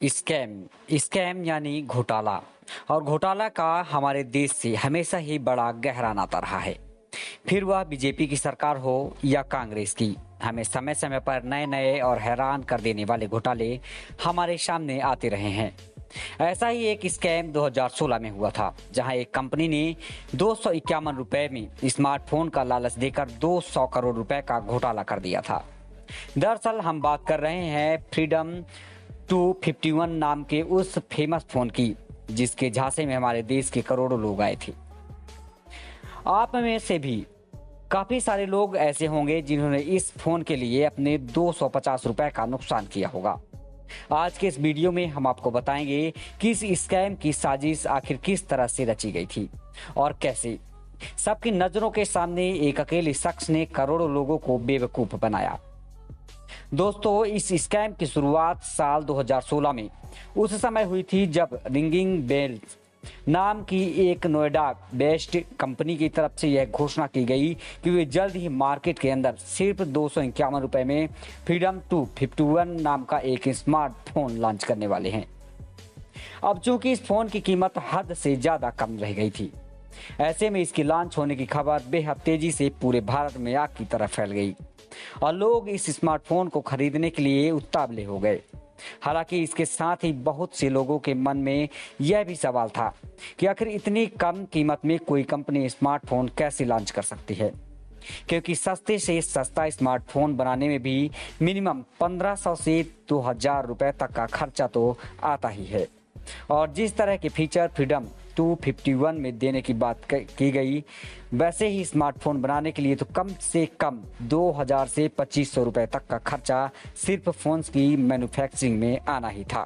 Scam scam यानी घोटाला। और घोटाला का हमारे देश से हमेशा ही बड़ा गहरा नाता रहा है। फिर वह बीजेपी की सरकार हो या कांग्रेस की, हमें समय समय पर नए नए और हैरान कर देने वाले घोटाले हमारे सामने आते रहे हैं। ऐसा ही एक स्कैम 2016 में हुआ था, जहां एक कंपनी ने 251 रुपए में स्मार्टफोन का लालच देकर 200 करोड़ रुपए का घोटाला कर दिया था। दरअसल हम बात कर रहे हैं फ्रीडम 251 नाम के उस फेमस फोन की, जिसके झांसे में हमारे देश के करोड़ों लोग आए थे। आप में से भी काफी सारे लोग ऐसे होंगे जिन्होंने इस फोन के लिए अपने 250 रुपए का नुकसान किया होगा। आज के इस वीडियो में हम आपको बताएंगे कि इस स्कैम की साजिश आखिर किस तरह से रची गई थी और कैसे सबकी नजरों के सामने एक अकेले शख्स ने करोड़ों लोगों को बेवकूफ बनाया। दोस्तों, इस स्कैम की शुरुआत साल 2016 में उस समय हुई थी जब रिंगिंग बेल्स नाम की एक नोएडा बेस्ड कंपनी की तरफ से यह घोषणा की गई कि वे जल्द ही मार्केट के अंदर सिर्फ 251 रुपए में फ्रीडम 251 नाम का एक स्मार्टफोन लॉन्च करने वाले हैं। अब चूंकि इस फोन की कीमत हद से ज्यादा कम रह गई थी, ऐसे में इसकी लॉन्च होने की खबर बेहद तेजी से पूरे भारत में आग की तरह फैल गई और लोग इस स्मार्टफोन को खरीदने के लिए उतावले हो गए। हालांकि इसके साथ ही बहुत से लोगों के मन में यह भी सवाल था कि आखिर इतनी कम कीमत में कोई कंपनी स्मार्टफोन कैसे लॉन्च कर सकती है, क्योंकि सस्ते से सस्ता स्मार्टफोन बनाने में भी मिनिमम 1500 से 2000 रुपए तक का खर्चा तो आता ही है। और जिस तरह के फीचर फ्रीडम 251 में देने की बात की गई, वैसे ही स्मार्टफोन बनाने के लिए तो कम से कम 2000 से 2500 रुपए तक का खर्चा सिर्फ फोन्स की मैन्युफैक्चरिंग में आना ही था।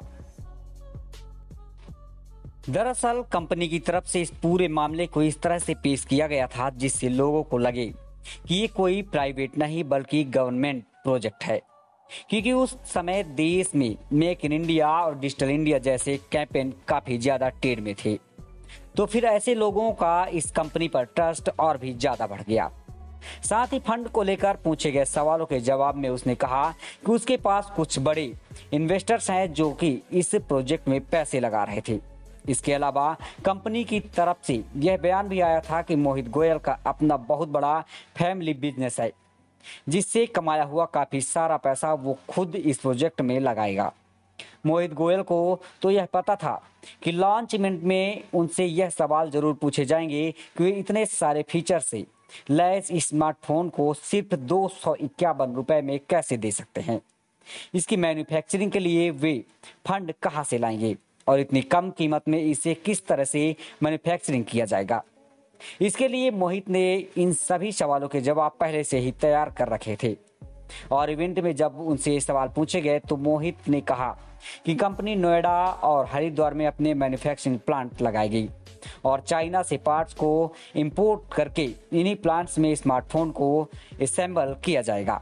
दरअसल कंपनी की तरफ से इस पूरे मामले को इस तरह से पेश किया गया था जिससे लोगों को लगे कि ये कोई प्राइवेट नहीं बल्कि गवर्नमेंट प्रोजेक्ट है, क्योंकि उस समय देश में मेक इन इंडिया और डिजिटल इंडिया जैसे कैंपेन काफी ज्यादा ट्रेंड में थे। तो फिर ऐसे लोगों का इस कंपनी पर ट्रस्ट और भी ज्यादा बढ़ गया। साथ ही फंड को लेकर पूछे गए सवालों के जवाब में उसने कहा कि उसके पास कुछ बड़े इन्वेस्टर्स हैं जो कि इस प्रोजेक्ट में पैसे लगा रहे थे। इसके अलावा कंपनी की तरफ से यह बयान भी आया था कि मोहित गोयल का अपना बहुत बड़ा फैमिली बिजनेस है, जिससे कमाया हुआ काफी सारा पैसा वो खुद इस प्रोजेक्ट में लगाएगा। मोहित गोयल को तो यह पता था कि लॉन्चमेंट में उनसे यह सवाल जरूर पूछे जाएंगे कि वे इतने सारे फीचर से लैस स्मार्टफोन को सिर्फ 251 रुपए में कैसे दे सकते हैं। इसकी मैन्युफैक्चरिंग के लिए वे फंड कहां से लाएंगे और इतनी कम कीमत में इसे किस तरह से मैन्युफैक्चरिंग किया जाएगा। इसके लिए मोहित ने इन सभी सवालों के जवाब पहले से ही तैयार कर रखे थे। और इवेंट में जब उनसे ये सवाल पूछे गए तो मोहित ने कहा कि कंपनी नोएडा और हरिद्वार में अपने मैन्युफैक्चरिंग प्लांट लगाएगी और चाइना से पार्ट्स को इंपोर्ट करके इन्हीं प्लांट्स में स्मार्टफोन को असेंबल किया जाएगा।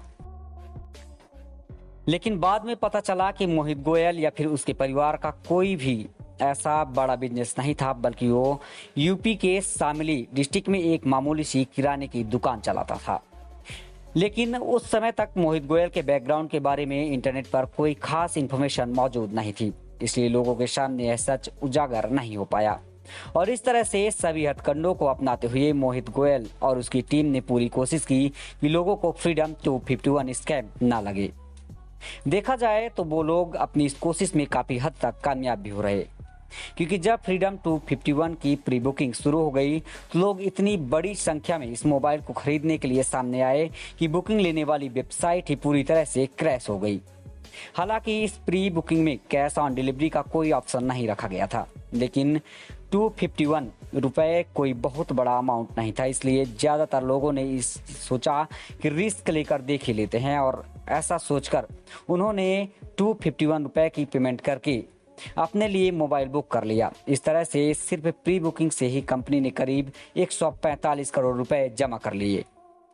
लेकिन बाद में पता चला कि मोहित गोयल या फिर उसके परिवार का कोई भी ऐसा बड़ा बिजनेस नहीं था, बल्कि वो यूपी के शामली डिस्ट्रिक्ट में एक मामूली सी किराने की दुकान चलाता था। लेकिन उस समय तक मोहित गोयल के बैकग्राउंड के बारे में इंटरनेट पर कोई खास इंफॉर्मेशन मौजूद नहीं थी, इसलिए लोगों के सामने यह सच उजागर नहीं हो पाया। और इस तरह से सभी हथकंडों को अपनाते हुए मोहित गोयल और उसकी टीम ने पूरी कोशिश की कि लोगों को फ्रीडम 251 स्कैम ना लगे। देखा जाए तो वो लोग अपनी इस कोशिश में काफी हद तक कामयाब भी हो रहे, क्योंकि जब फ्रीडम 251 की प्री बुकिंग शुरू हो गई तो लोग इतनी बड़ी संख्या में इस मोबाइल को खरीदने के लिए सामने आए कि बुकिंग लेने वाली वेबसाइट ही पूरी तरह से क्रैश हो गई। हालांकि इस प्री बुकिंग में कैश ऑन डिलीवरी का कोई ऑप्शन नहीं रखा गया था, लेकिन 251 रुपए कोई बहुत बड़ा अमाउंट नहीं था, इसलिए ज्यादातर लोगों ने इस सोचा कि रिस्क लेकर देख ही लेते हैं, और ऐसा सोचकर उन्होंने 251 रुपए की पेमेंट करके अपने लिए मोबाइल बुक कर लिया। इस तरह से सिर्फ प्री बुकिंग से ही कंपनी ने करीब 145 करोड़ रुपए जमा कर लिए।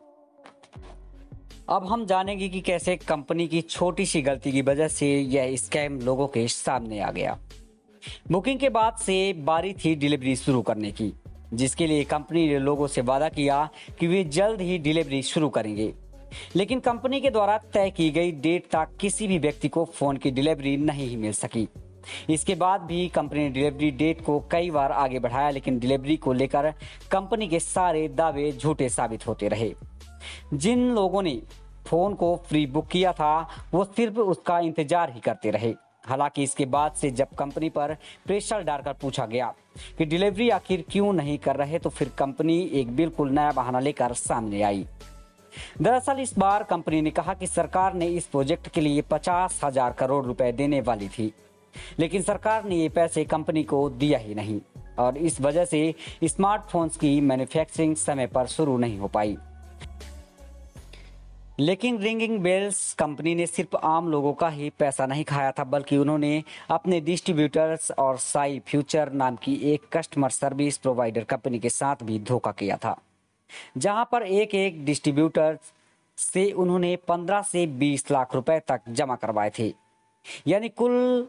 अब हम जानेंगे कि कैसे कंपनी की छोटी सी गलती की वजह से यह स्कैम लोगों के सामने आ गया। बुकिंग के बाद से बारी थी डिलीवरी शुरू करने की, जिसके लिए कंपनी ने लोगों से वादा किया कि वे जल्द ही डिलीवरी शुरू करेंगे। लेकिन कंपनी के द्वारा तय की गई डेट तक किसी भी व्यक्ति को फोन की डिलीवरी नहीं ही मिल सकी। इसके बाद भी कंपनी ने डिलीवरी डेट को कई बार आगे बढ़ाया, लेकिन डिलीवरी को लेकर कंपनी के सारे दावे झूठे साबित होते रहे। जिन लोगों ने फोन को फ्री बुक किया था वो सिर्फ उसका इंतजार ही करते रहे। हालांकि इसके बाद से जब कंपनी पर प्रेशर डालकर पूछा गया कि डिलीवरी आखिर क्यों नहीं कर रहे, तो फिर कंपनी एक बिल्कुल नया बहाना लेकर सामने आई। दरअसल इस बार कंपनी ने कहा कि सरकार ने इस प्रोजेक्ट के लिए 50,000 करोड़ रुपए देने वाली थी, लेकिन सरकार ने ये पैसे कंपनी को दिया ही नहीं और इस वजह से स्मार्टफोन्स की मैन्युफैक्चरिंग समय पर शुरू नहीं हो पाई। लेकिन रिंगिंग बेल्स कंपनी ने सिर्फ आम लोगों का ही पैसा नहीं खाया था, बल्कि उन्होंने अपने डिस्ट्रीब्यूटर्स और साई फ्यूचर नाम की एक कस्टमर सर्विस प्रोवाइडर कंपनी के साथ भी धोखा किया था, जहां पर एक एक डिस्ट्रीब्यूटर से उन्होंने 15 से 20 लाख रुपए तक जमा करवाए थे। यानी कुल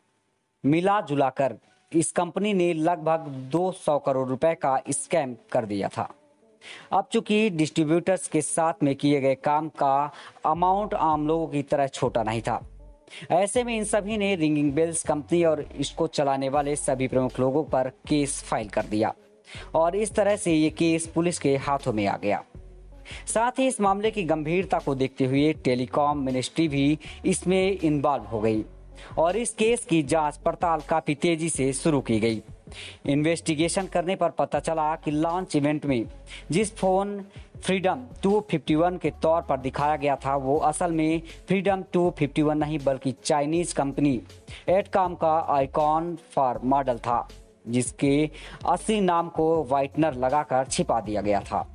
मिला जुलाकर इस कंपनी ने लगभग 200 करोड़ रुपए का स्कैम कर दिया था। अब चूंकि डिस्ट्रीब्यूटर्स के साथ में किए गए काम का अमाउंट आम लोगों की तरह छोटा नहीं था, ऐसे में इन सभी ने रिंगिंग बेल्स कंपनी और इसको चलाने वाले सभी प्रमुख लोगों पर केस फाइल कर दिया और इस तरह से ये केस पुलिस के हाथों में आ गया। साथ ही इस मामले की गंभीरता को देखते हुए टेलीकॉम मिनिस्ट्री भी इसमें इन्वॉल्व हो गई और इस केस की जांच पड़ताल काफी तेजी से शुरू की गई। इन्वेस्टिगेशन करने पर पता चला कि लॉन्च इवेंट में जिस फोन फ्रीडम 251 के तौर पर दिखाया गया था वो असल में फ्रीडम 251 नहीं बल्कि चाइनीज कंपनी एडकॉम का आइकॉन फॉर मॉडल था, जिसके असली नाम को व्हाइटनर लगाकर छिपा दिया गया था।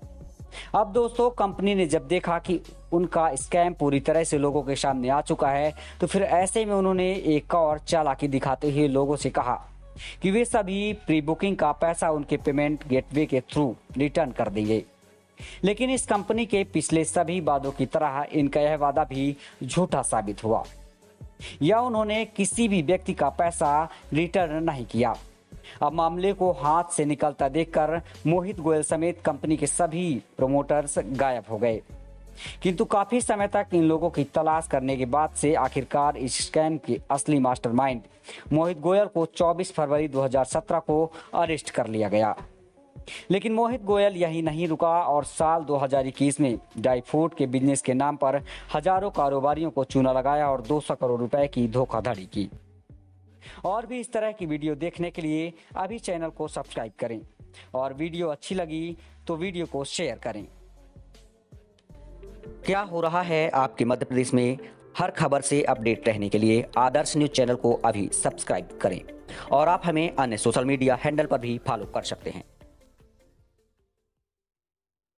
अब दोस्तों कंपनी ने जब देखा कि उनका स्कैम पूरी तरह से लोगों के सामने आ चुका है, तो फिर ऐसे में उन्होंने एक और चालाकी दिखाते हुए लोगों से कहा कि वे सभी प्री बुकिंग का पैसा उनके पेमेंट गेटवे के थ्रू रिटर्न कर देंगे। लेकिन इस कंपनी के पिछले सभी वादों की तरह इनका यह वादा भी झूठा साबित हुआ या उन्होंने किसी भी व्यक्ति का पैसा रिटर्न नहीं किया। अब मामले को हाथ से निकलता देखकर मोहित गोयल समेत कंपनी के सभी प्रमोटर्स गायब हो गए, किंतु काफी समय तक इन लोगों की तलाश करने के बाद से आखिरकार इस स्कैम के असली मास्टरमाइंड मोहित गोयल को 24 फरवरी 2017 को अरेस्ट कर लिया गया। लेकिन मोहित गोयल यही नहीं रुका और साल 2021 में ड्राई फ्रूट के बिजनेस के नाम पर हजारों कारोबारियों को चूना लगाया और 200 करोड़ रुपए की धोखाधड़ी की। और भी इस तरह की वीडियो देखने के लिए अभी चैनल को सब्सक्राइब करें और वीडियो अच्छी लगी तो वीडियो को शेयर करें। क्या हो रहा है आपके मध्य प्रदेश में, हर खबर से अपडेट रहने के लिए आदर्श न्यूज चैनल को अभी सब्सक्राइब करें और आप हमें अन्य सोशल मीडिया हैंडल पर भी फॉलो कर सकते हैं।